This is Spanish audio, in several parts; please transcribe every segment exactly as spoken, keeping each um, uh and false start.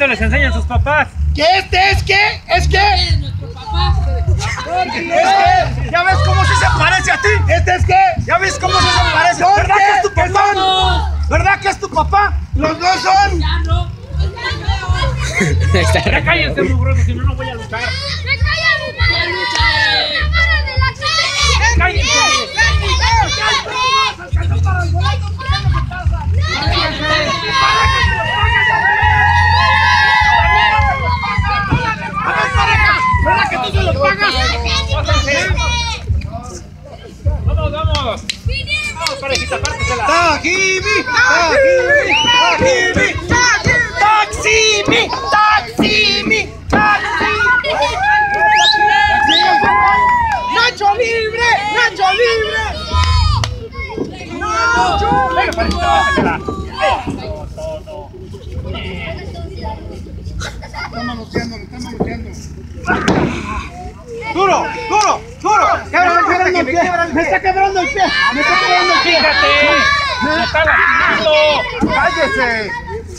les enseñan sus papás. ¿Que este es qué? ¿Es qué? Es nuestro papá. ¿Este? ¿Ya ves cómo sí se parece a ti? ¿Este es qué? ¿Ya ves cómo sí se parece? ¿Verdad que es tu papá? ¿Verdad que es tu papá? Los dos son. Ya no. Ya cállense, mugrosos, si no, no voy a luchar. ¡Cállense! ¿Verdad que tú se lo pagas? ¡Vamos, vamos! ¡Vamos, parejita, pártesela! ¡Tajimi! ¡Tajimi! ¡Taximi! ¡Taximi! ¡Taximi! ¡Nacho libre! ¡Nacho libre! ¡Nacho! ¡Venga, parejita, pártesela! Está manoteando, lo está manoteando. ¡Duro! ¡Duro! ¡Duro! ¡Quebrando el pie! ¡Me está quebrando el pie! ¡Me está quebrando el pie! ¡Fíjate! ¡Me está lastimando! ¡Cállese!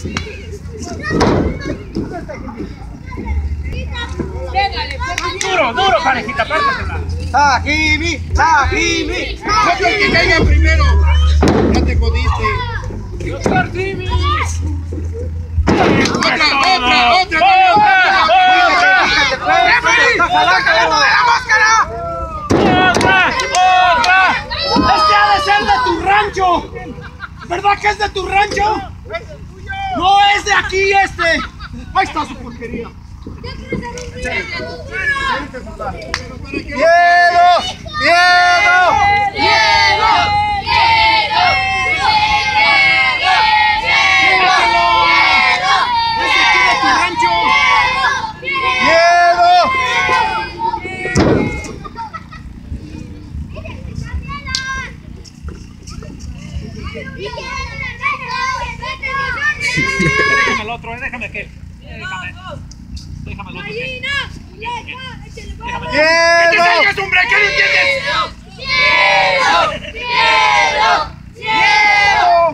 ¡Duro, duro, parejita, pártesela! ¡Tajimi! ¡Tajimi! ¡No creo que caiga primero! ¡Ya te jodiste! ¡Los Tartimis! ¡Otra, otra, otra! ¡Otra! ¡Otra! ¡Está jalando de la máscara! ¡Otra! ¡Otra! ¡Este ha de ser de tu rancho! ¿Verdad que es de tu rancho? ¡No es de aquí este! ¡Ahí está su porquería! ¡Miedo! ¡Miedo! ¡Miedo! Déjame el otro, eh, déjame aquel. Déjame. Déjame el otro. ¿Qué? Déjame. ¡Que te salgas, hombre! ¿Qué no entiendes? ¡Miedo! ¡Miedo! ¡Miedo!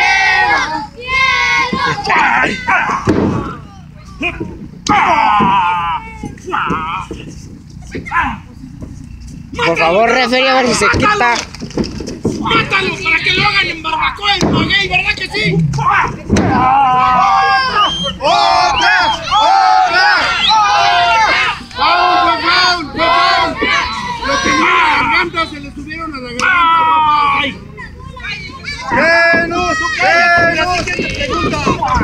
Por favor, referee, a ver si se quita. ¡Mátalo para que lo hagan en barbacoa en Maguey! ¿Verdad que sí? ¡Otra! ¡Otra! ¡Foul! ¡Foul! ¡Foul! Lo tenía en la garganta, se le subieron a la garganta. ¡Ay! ¡Venus! ¡Venus! La siguiente pregunta.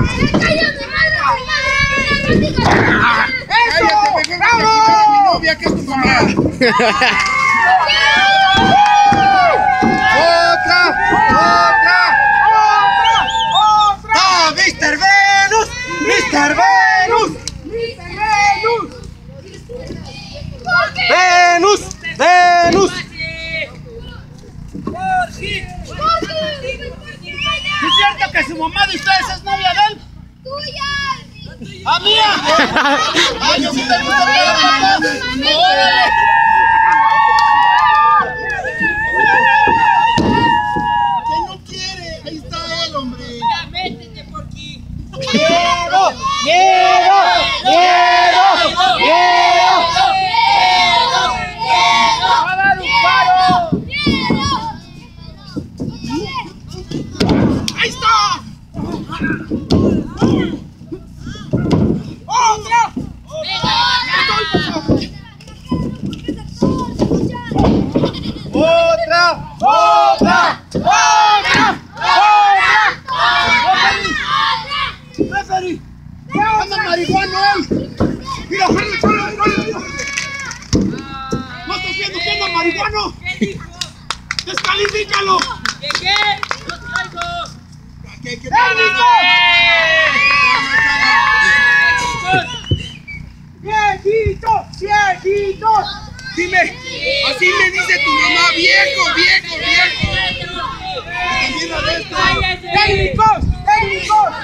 ¡Eso! ¡Cállate! Mejor que quitar a mi novia, que es tu mamá. ¡Otra! ¡Otra! ¡Otra! ¡Otra! ¡Ah, mister Venus! ¡mister Venus! ¡mister Venus! ¡Venus! ¡Venus! ¿Es cierto que su mamá de ustedes es novia de él? ¡Tuya! ¡A mía! ¡Ay, yo sí te gusta la mamá! ¡Órale! ¡Miedo! ¡Miedo! ¡Miedo! ¡Miedo! ¡Va a dar un paro! ¡Ahí está! ¡Otra! ¡Otra! ¡Otra! ¡Otra! ¡Referee! ¡Anda marihuano él! ¡Mira, mira, mira, mira! ¿No estás viendo que anda marihuano? ¿Qué dijo? ¡Descalifícalo! ¿Qué qué? ¡No traigo! ¿Qué, qué, ¡Viejitos! ¡Viejitos! Dime, así me dice tu mamá, viejo, viejo, viejo. Y también la de esto. ¡Técnicos! ¡Técnicos!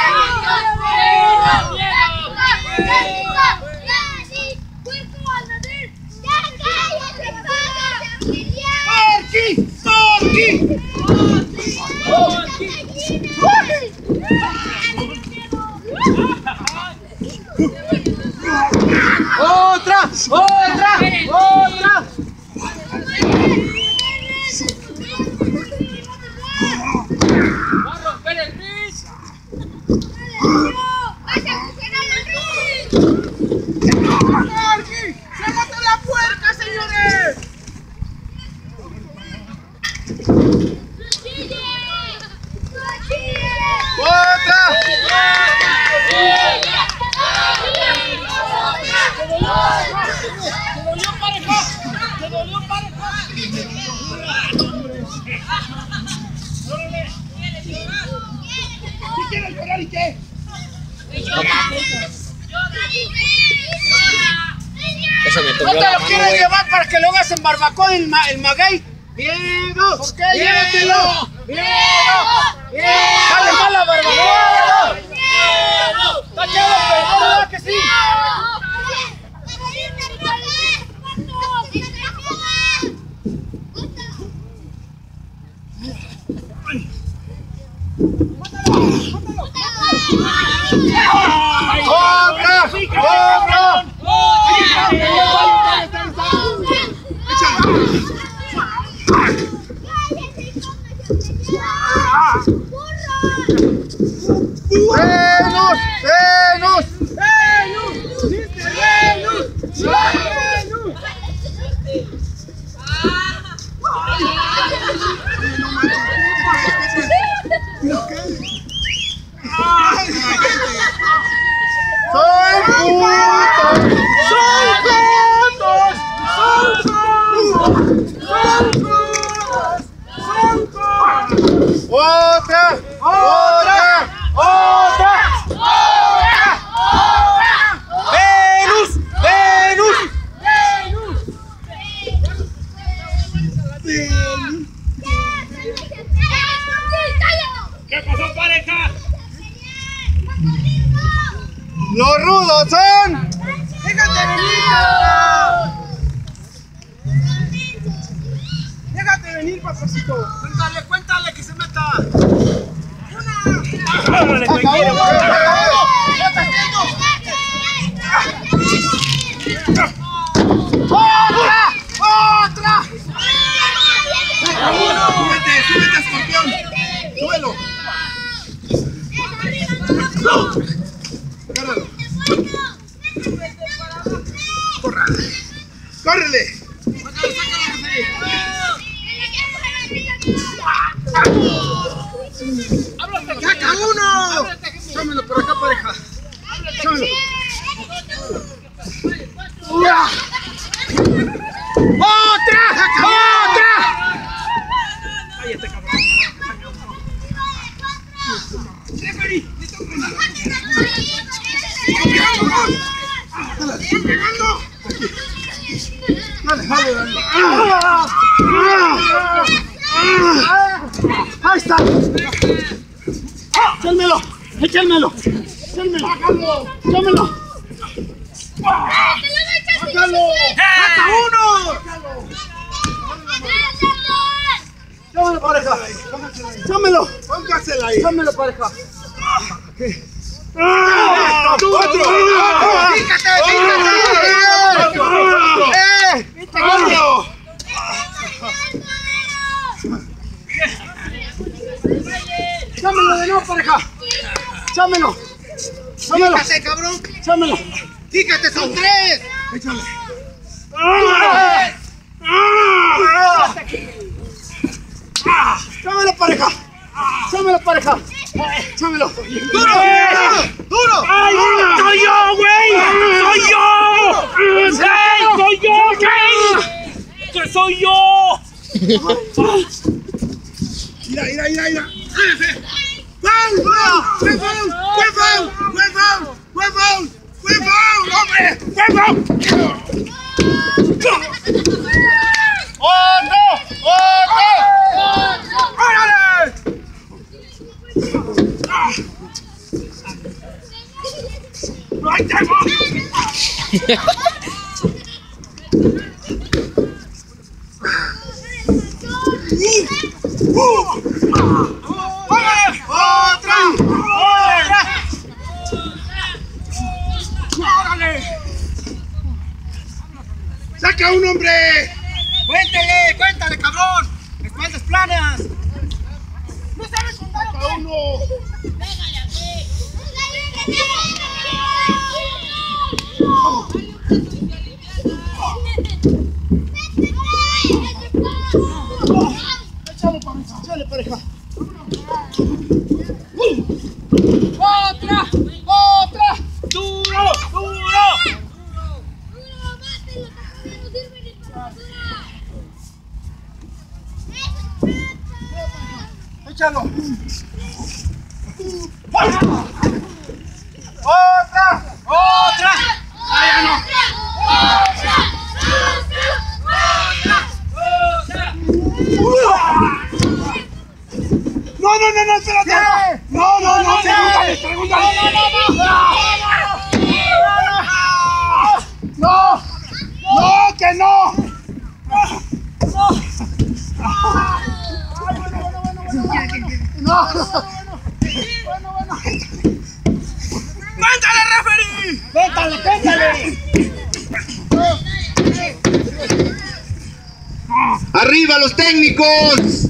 ¡Porky! ¡Porky! ¡Porky! ¡Porky! ¿Qué quieres llorar y qué? Eso me ¿No tocó te la lo mano, quieres güey. llevar para que lo hagas en barbacoa el, ma el maguey? ¡Diego! ¿Por qué? ¡Llévatelo! ¡Diego! ¡Sale mal la barbacoa! ¡Diego! ¡Está echado a perder, ¿verdad que sí? ¡Otra! ¡Otra! ¡Venus! ¡Venus! ¡Venus! ¡Mister Venus! ¡Venus! ¡Son putos! ¡Son putos! ¡Son putos! ¡Son putos! ¡Son putos! ¡Otra! ¡Otra! ¡Otra! ¡Otra! ¡Otra! ¡Venus! ¡Venus! ¡Venus! ¿Qué pasó, pareja? ¡Los rudos son! ¡Déjate venir! ¡Déjate venir, papacito! ¡Cuéntale, cuéntale que se meta! ¡Órale, güey! ¡Acabó! ¡Acabó! ¿Qué está haciendo? ¡Otra! ¡Otra! ¡Súbete! ¡Súbete, escorpión! ¡Súbelo! ¡Agárralo! ¡Córrale! ¡Córrele! ¡Saca uno! ¡Chámelo por acá, pareja! ¡Chámelo! ¡Otra! ¡Otra! ¡Cállate, cabrón! ¡Referee! ¡Le toca una! ¡Están pegando! Dale, dale, dale. ¡Ahí está! ¡Échalmelo! ¡Échalmelo! ¡Échalmelo! ¡Échalmelo! ¡Sácalo! ¡Saca uno! ¡Chámelo, pareja! ¡Chámelo! ¡Póngasela ahí! ¡Chámelo, pareja! ¡Otro! ¡Fíjate! ¡Fíjate! ¡Eh! ¡Otro! ¡Chámelo de nuevo, pareja! ¡Chámelo! ¡Chámelo! ¡Fíjate, cabrón! ¡Chámelo! ¡Fíjate, son tres! ¡Échale! ¡Chámelo, pareja! ¡Chámelo, pareja! ¡Chámelo! ¡Duro! ¡Duro! ¡Ay, soy yo, güey! ¡Soy yo! ¡Ey, soy yo, güey! ¡Que soy yo! ¡Mira, mira, mira, mira! ¡Foul! ¡Fue foul! ¡Fue foul! ¡Fue foul! ¡Fue foul! ¡Fue foul! ¡Hombre! ¡Fue foul! ¡Oh, no! ¡Oh, no! ¡Órale! ¡Ahí te voy! ¡Otra! ¡Otra! ¡Órale! ¡Saca un hombre! ¡Cuéntale! ¡Cuéntale, cabrón! ¡Espaldas planas! ¡No sabes contar o qué! ¡Uno! ¡Échale, pareja! ¡Échale, pareja! ¡Otra! ¡Otra! ¡Duro! ¡Duro! Échalo. Otra. Otra. Ah, ya no. No, no, no, no, espérate. No, no, no, pregúntale, pregúntale. No, no, que no. No. Bueno, bueno. ¡Péntale, referee! Péntale, péntale. ¡Arriba los técnicos!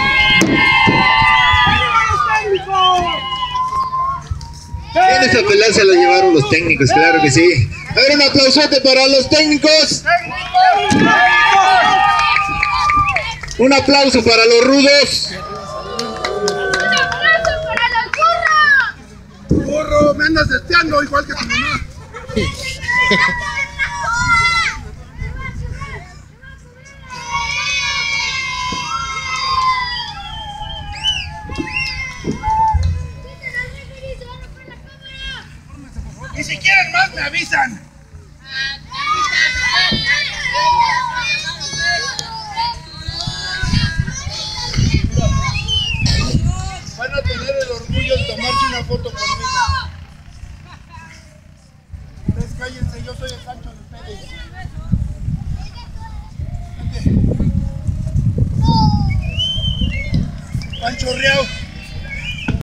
En esa pelea se la llevaron los técnicos, claro que sí. A ver, un aplausote para los técnicos. Un aplauso para los rudos. Burro, me andas deseando igual que tu mamá. Y si quieren más me avisan. Van a tener el orgullo de tomarse una foto conmigo. Ustedes cállense, yo soy el Pancho de ustedes. Vente. Pancho Riau.